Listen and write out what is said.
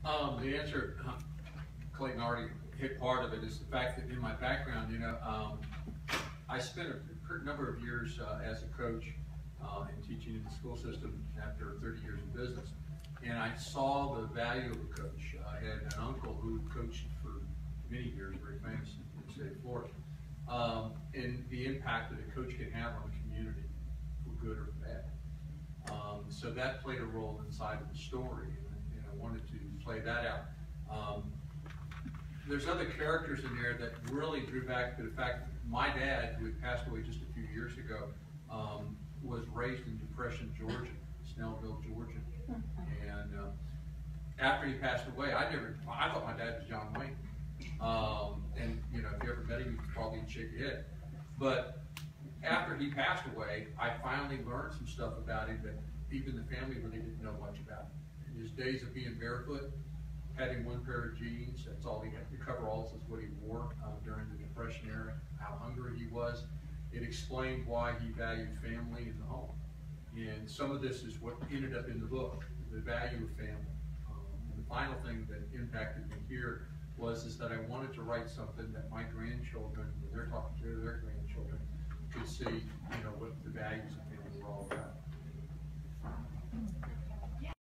The answer, Clayton already hit part of it, is the fact that in my background, I spent a number of years as a coach and teaching in the school system after 30 years in business. And I saw the value of a coach. I had an uncle who coached for many years, very famous in the state of Florida, and the impact that a coach can have on the community, for good or for bad. So that played a role inside of the story, and I wanted to play that out. There's other characters in there that really drew back to the fact that my dad, who had passed away just a few years ago, was raised in Depression, Georgia, Snellville, Georgia. And after he passed away, I thought my dad was John Wayne. And if you ever met him, you'd probably shake your head. But after he passed away, I finally learned some stuff about him that even the family really didn't know much about. In his days of being barefoot, having one pair of jeans, that's all he had. The coveralls is what he wore during the Depression era, how hungry he was. It explained why he valued family in the home. And some of this is what ended up in the book, the value of family. And the final thing that impacted me here is that I wanted to write something that my grandchildren, when they're talking to their grandchildren, could see, what the values of family were all about.